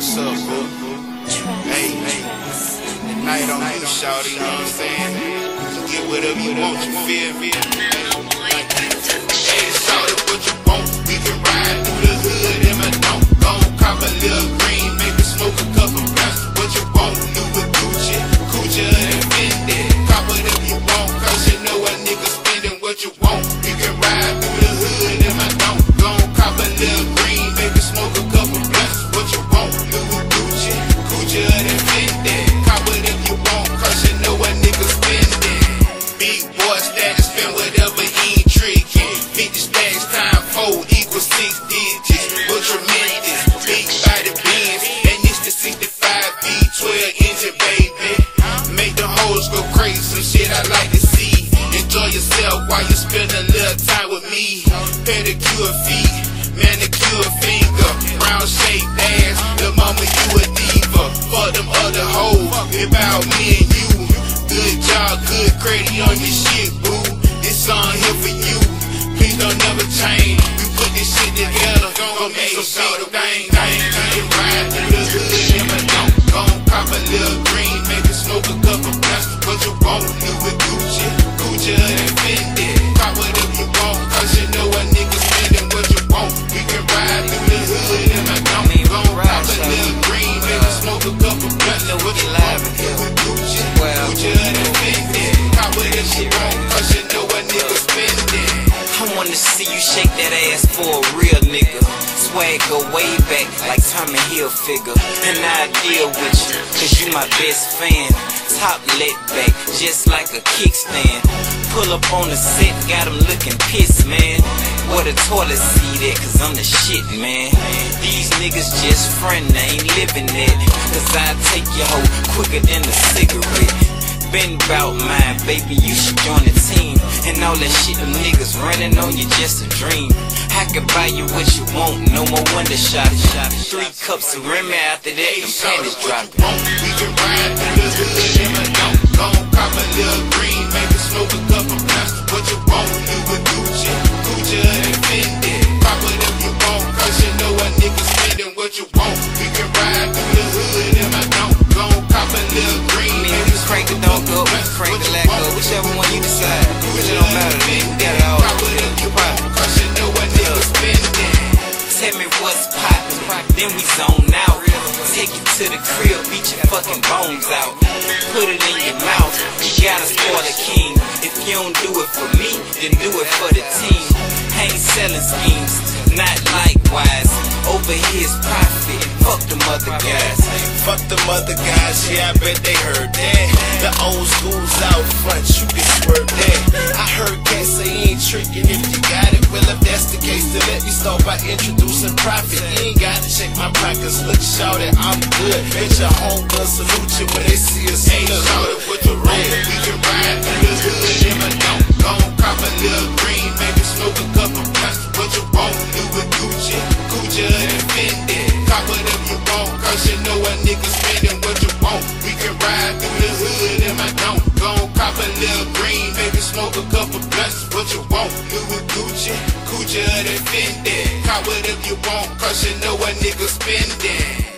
what's up, boo? Hey, night on you, shawty, you know what I'm saying? You get whatever you want, you feel me? Hey, shawty, what you want? We can ride through the hood in my don't. Gon' cop a little green, maybe smoke a couple blunts. What you want? Louis Gucci, Gucci and Fendi. Cop whatever you want, cause you know a nigga spending what you want. We can ride through the hood in my don't. Gon' cop a little green, maybe smoke a couple blunts. What you want? Louis Gucci, Gucci and Fendi. Cop whatever you want, cause you know a nigga spending. Big boy status, spend whatever he ain't tricking. 50 stacks times 4 equals 6 digits. But tremendous, big body Benz, and it's the 65B 12 engine, baby. Make the hoes go crazy, some shit I like to see. Enjoy yourself while you spend a little time with me. Pedicure feet, manicure finger, round shaped ass. The mama you a diva, fuck them other hoes. About me and you. Good job, good credit on your shit, boo. This song here for you. Please don't never change. We put this shit together. Gon' make some big thing. You can ride through the hood in my don't. Gon' cop a little green, maybe smoke a couple blunts. What you want? Louis Gucci, Gucci and Fendi. Cop whatever you want, cause you know a nigga spending what you want. We can ride through the hood in my don't. Gon' cop a little green, maybe smoke a couple blunts. What you want? Louis Gucci, Gucci and Fendi. Cop whatever you want, cause you know a nigga spending. I wanna see you shake that ass for a real nigga. Swag go way back like Tommy Hilfiger. And I deal with you, cause you my best fan. Top let back, just like a kickstand. Pull up on the set, got him looking pissed, man. What a toilet seat at, cause I'm the shit, man. These niggas just front, they ain't living it. Cause I take your hoe quicker than a cigarette. Been about mine, baby, you should join the team. And all that shit, them niggas running on you, just a dream. I can buy you what you want, no more wonder shot. 3 cups of Remy after that, them panties dropping. We can ride through the hood in my don't. Gon' cop a little green, maybe smoke a couple blunts. What you want? Louis Gucci, Gucci and Fendi. Cop whatever you want, cause you know a nigga spending what you want. We can ride through the hood in my don't. Gon' cop a little green, maybe crank the dog up, crank the leg up, whichever one you decide. It don't matter, man. We got it all. Cause you know a nigga spending. Tell me what's poppin', then we zone out. Take you to the crib, beat your fucking bones out. Put it in your mouth, you gotta spoil the king. If you don't do it for me, then do it for the team. I ain't selling schemes, not likewise. Over here's profit, fuck them other guys. Fuck them other guys, yeah, I bet they heard that. The old school's out front, you can swerve that. I heard cats say he ain't tricking if you got it. Well, if that's the case, then let me start by introducing profit. You ain't gotta check my pockets, look, shout it, I'm good. Bet your home gun salute you when they see us. Hey, shout it with the roll. We can ride through the hood in my don't. Gon' cop a little green, maybe smoke a couple blunts. What you want? Louis Gucci, Gucci and Fendi. Cop whatever you want, cause you know a nigga spending what you want. We can ride through the hood in my don't. Gon' cop a little green, maybe smoke a couple blunts. What you want? Louis Gucci, Gucci and Fendi. Cop whatever you want, cause you know a nigga spending.